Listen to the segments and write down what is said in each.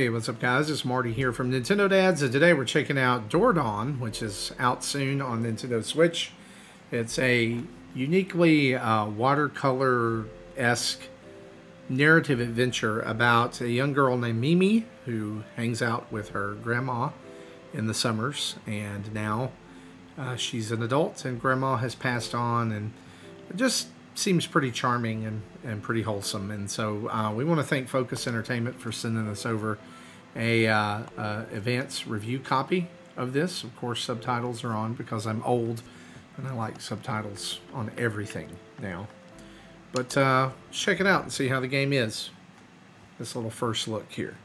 Hey, what's up guys? It's Marty here from Nintendo Dads, and today we're checking out Dordogne, which is out soon on Nintendo Switch. It's a uniquely watercolor-esque narrative adventure about a young girl named Mimi who hangs out with her grandma in the summers, and now she's an adult and grandma has passed on, and it just seems pretty charming and pretty wholesome. And so we want to thank Focus Entertainment for sending us over a advance review copy of this. Of course, subtitles are on because I'm old and I like subtitles on everything now. But check it out and see how the game is. This little first look here.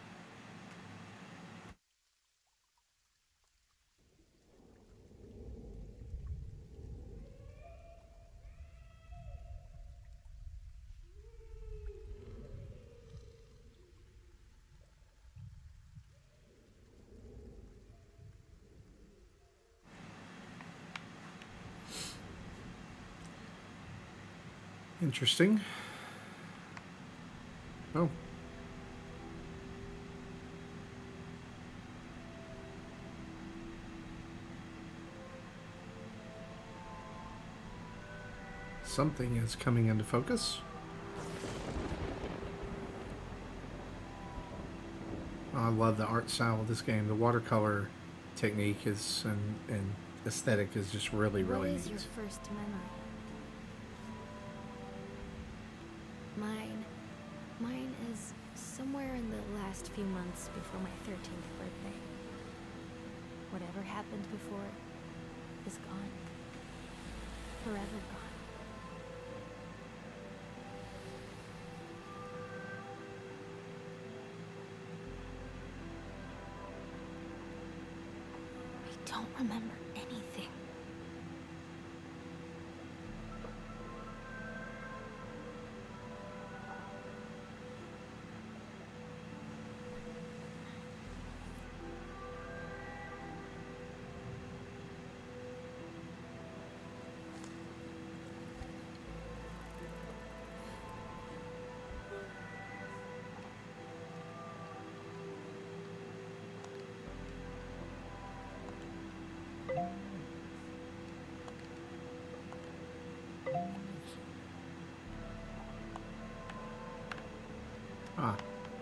Interesting. Oh. Something is coming into focus. I love the art style of this game. The watercolor technique is and aesthetic is just really neat. What is your first memory? Mine is somewhere in the last few months before my 13th birthday. Whatever happened before is gone. Forever gone. I don't remember anything. Ah.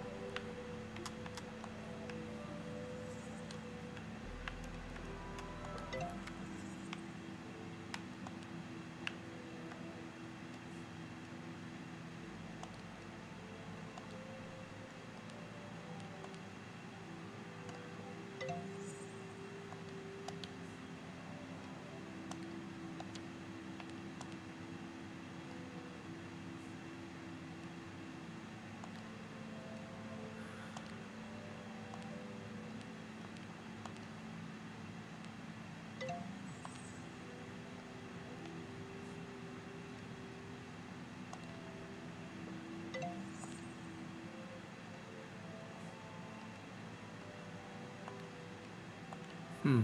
Hmm.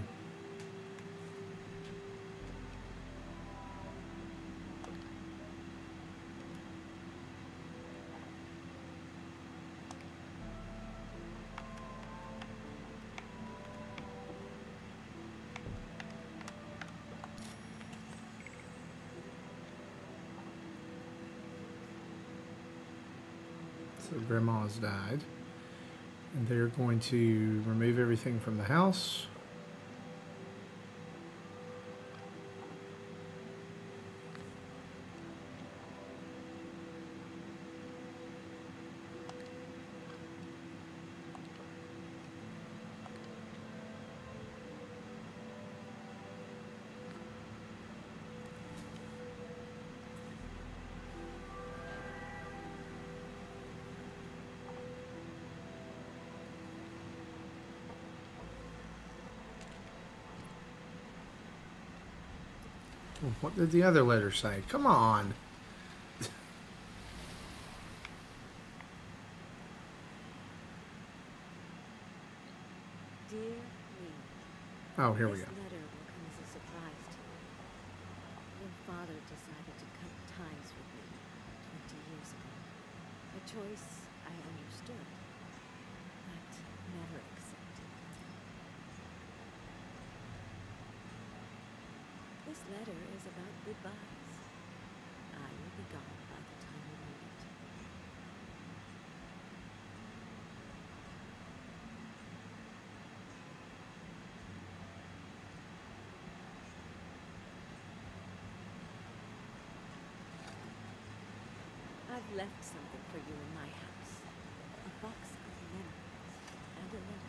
So Grandma has died, and they're going to remove everything from the house. What did the other letter say? Come on. Dear Lee, Oh, here we this go. letter will come as a surprise to you. Your father decided to cut ties with me 20 years ago. A choice I understood. But This letter is about goodbyes. I will be gone by the time you read it. I've left something for you in my house. A box of memories and a letter.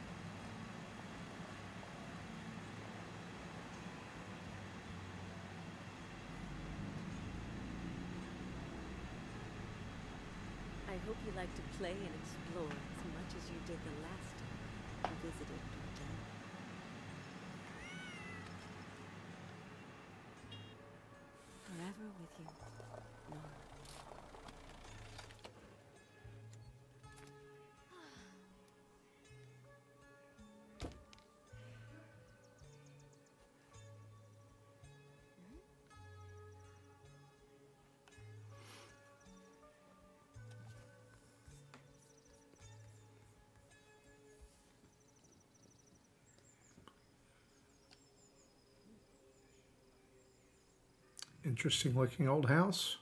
I hope you like to play and explore as much as you did the last time you visited Dordogne. Forever with you, Nora. Interesting looking old house.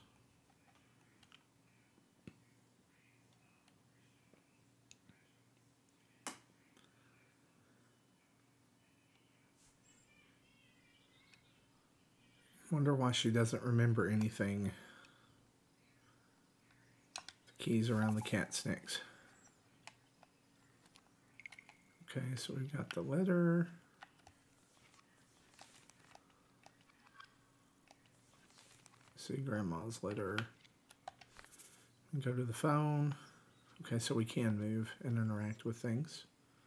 Wonder why she doesn't remember anything. The keys around the cat's necks. Okay, so we've got the letter. See Grandma's letter. Go to the phone. Okay, so we can move and interact with things.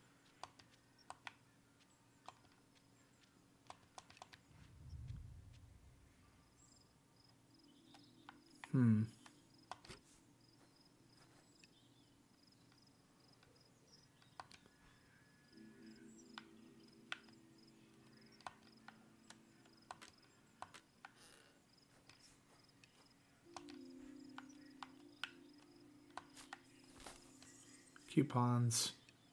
Coupons.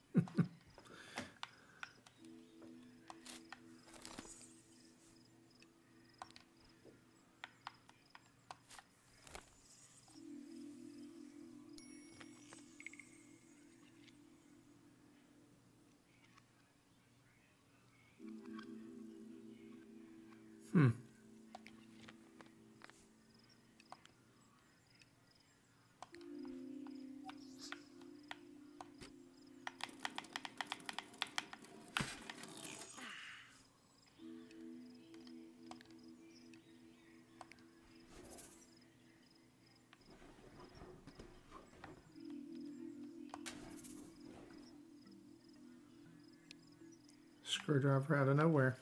Screwdriver out of nowhere.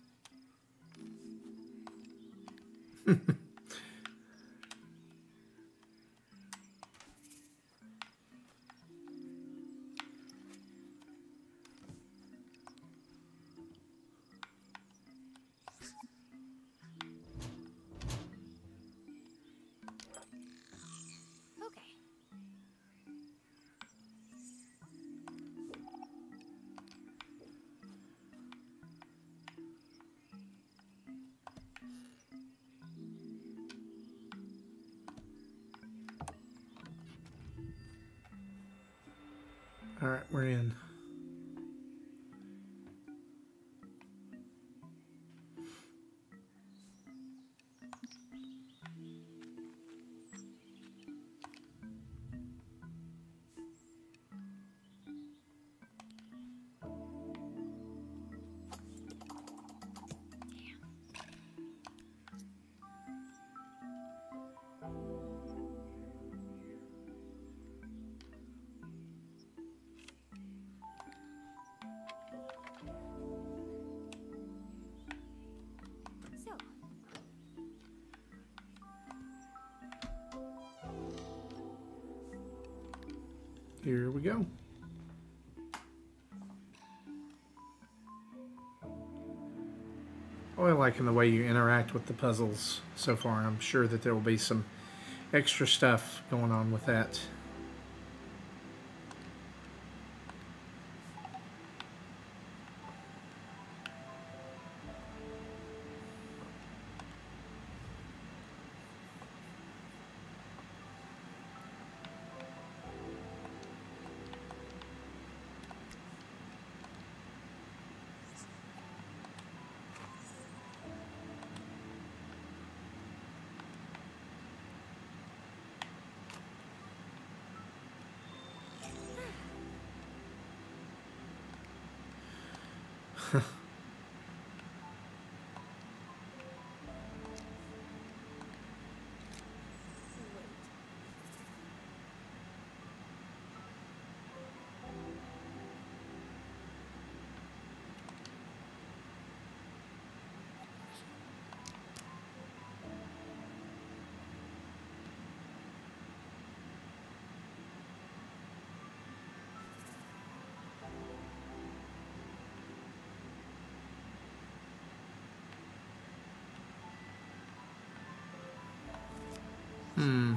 Okay. All right, we're in. So, Here we go. Oh, I like the way you interact with the puzzles so far. I'm sure that there will be some extra stuff going on with that. Hmm.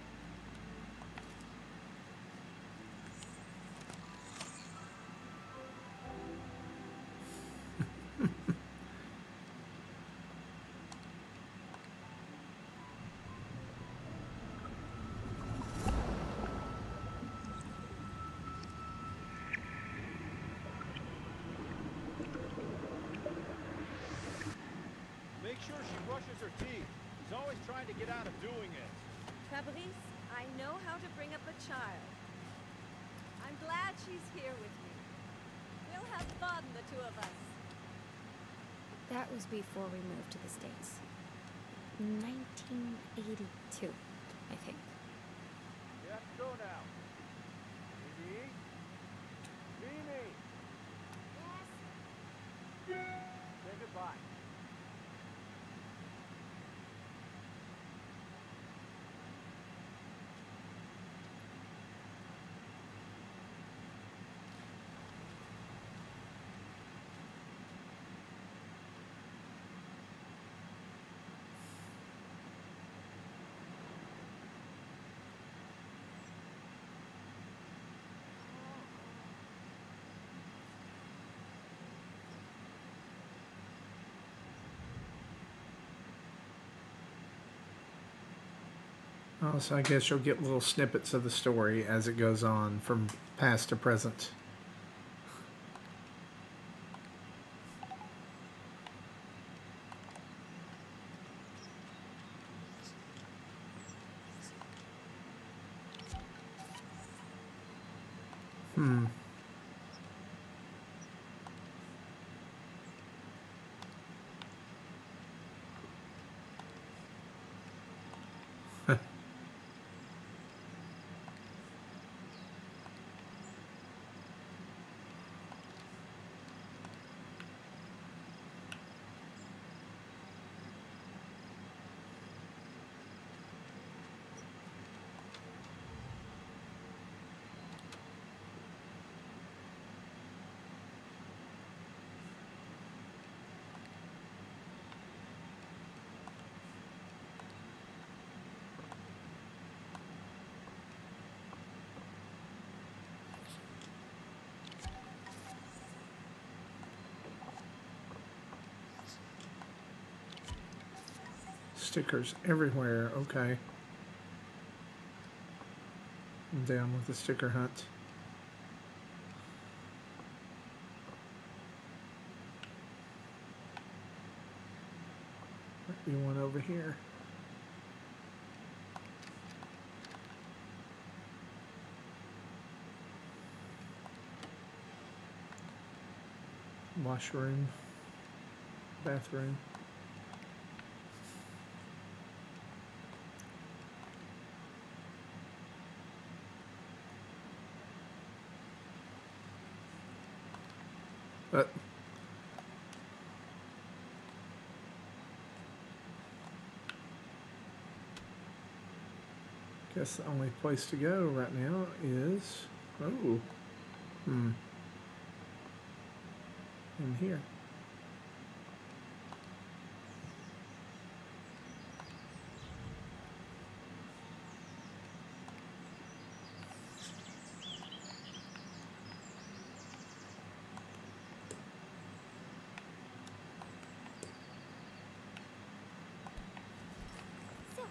Make sure she brushes her teeth. She's always trying to get out of doing it. Fabrice, I know how to bring up a child. I'm glad she's here with me. We'll have fun, the two of us. That was before we moved to the States. 1982, I think. You have to go now. Mimi? Mimi! Yes? Say goodbye. Oh, so I guess you'll get little snippets of the story as it goes on from past to present. Hmm. Stickers everywhere. Okay. I'm down with the sticker hunt. Might be one over here. Washroom. Bathroom. But guess the only place to go right now is in here. So,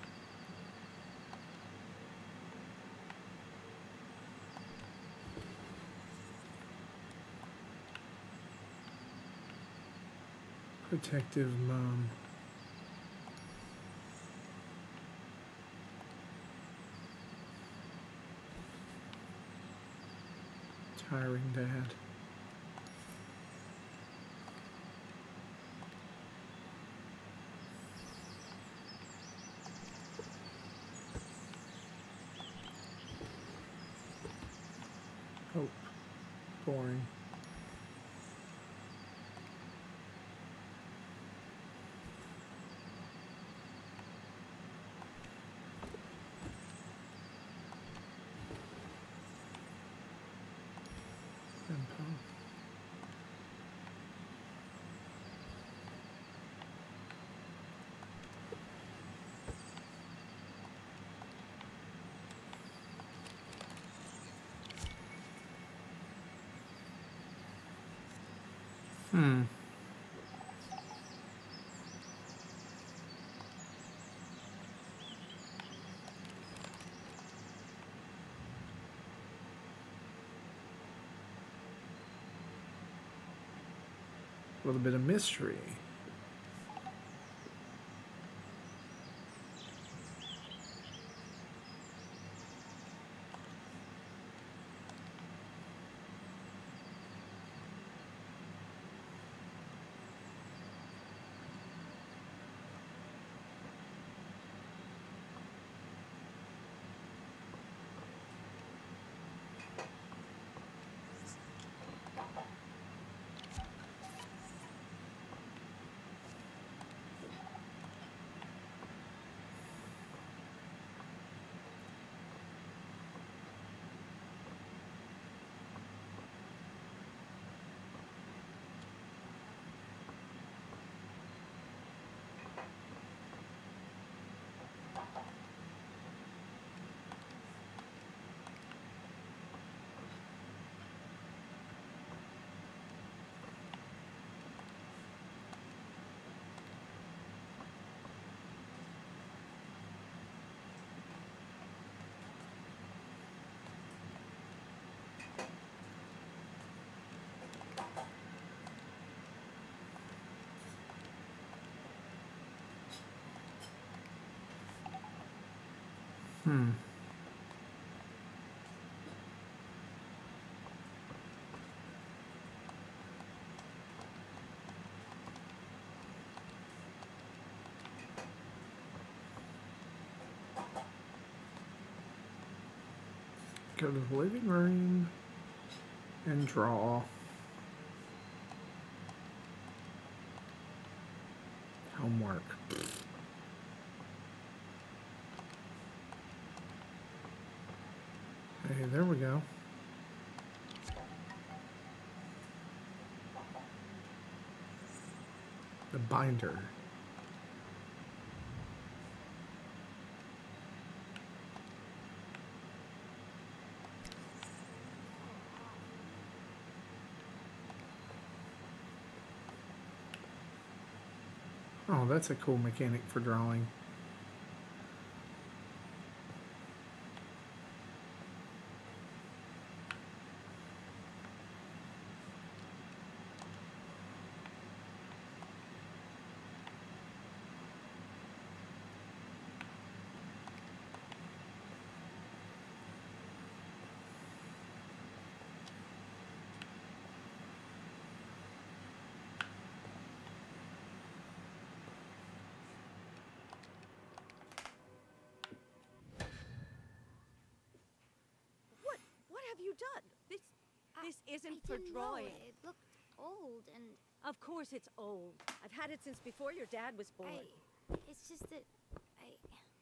Protective mom. Tiring dad. Hope. Boring. Grandpa. Hmm. A little bit of mystery. Hmm. Go to the living room and draw. Homework. Hey, there we go. The binder. Oh, that's a cool mechanic for drawing. What have you done? This isn't I for didn't drawing. know. It looked old, and Of course it's old. I've had it since before your dad was born. it's just that I.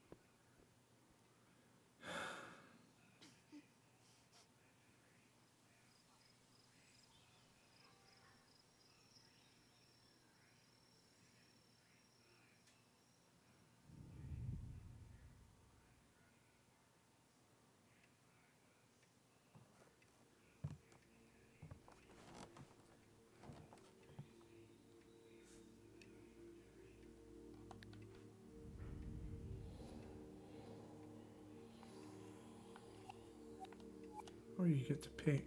Or you get to pick.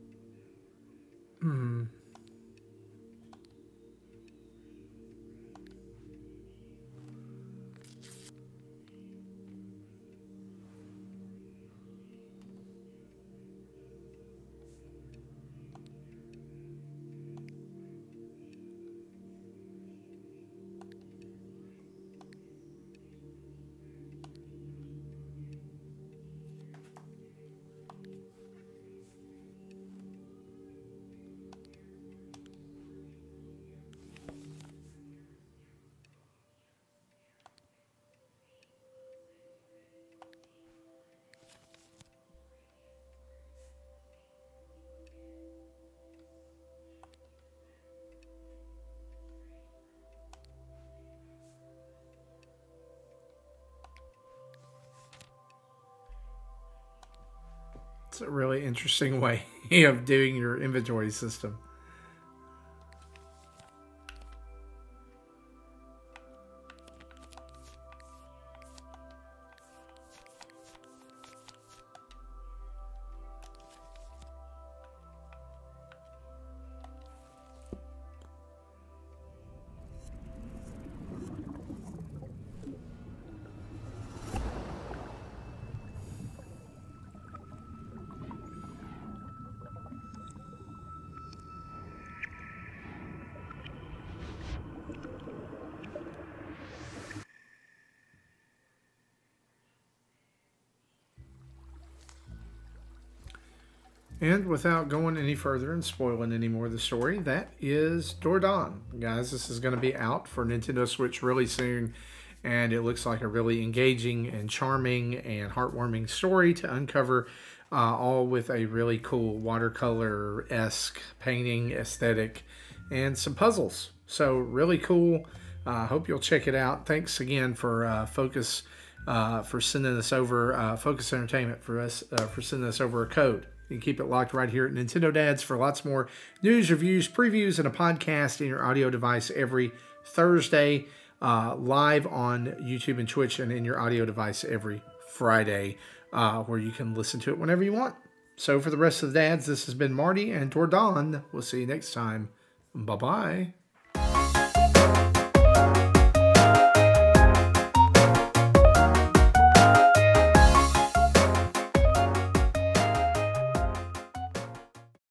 Hmm. It's a really interesting way of doing your inventory system. And without going any further and spoiling any more of the story, that is Dordogne. Guys, this is going to be out for Nintendo Switch really soon, and it looks like a really engaging and charming and heartwarming story to uncover, all with a really cool watercolor-esque painting aesthetic and some puzzles. So really cool. Hope you'll check it out. Thanks again for Focus for sending us over, Focus Entertainment for sending us over a code. You can keep it locked right here at Nintendo Dads for lots more news, reviews, previews, and a podcast in your audio device every Thursday, live on YouTube and Twitch, and in your audio device every Friday, where you can listen to it whenever you want. So for the rest of the dads, this has been Marty and Dordogne. We'll see you next time. Bye-bye.